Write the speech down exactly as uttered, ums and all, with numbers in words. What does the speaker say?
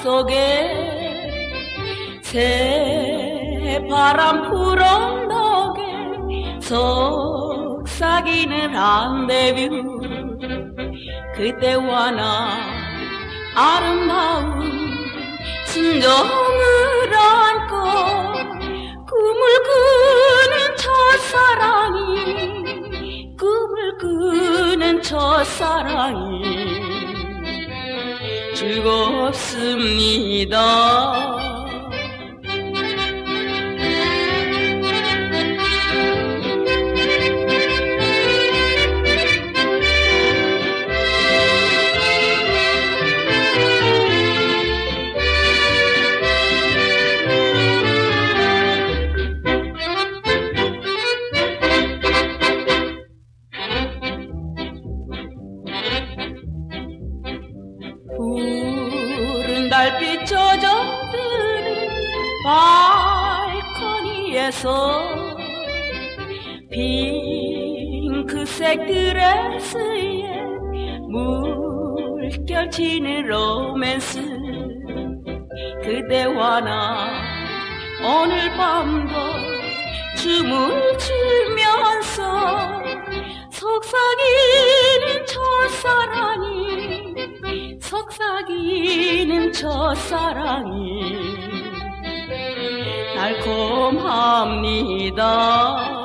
속에 새바람 불은 덕에 속삭이는 란데뷰 그대와 나 아름다운 심정을 안고 꿈을 꾸는 첫사랑이 꿈을 꾸는 첫사랑이 즐겁습니다. 푸른 달빛 젖어드는 발코니에서 핑크색 드레스에 물결치는 로맨스 그대와 나 오늘 밤도 춤을 추면서 속삭이는 첫사랑이 속삭이는 첫사랑이 달콤합니다.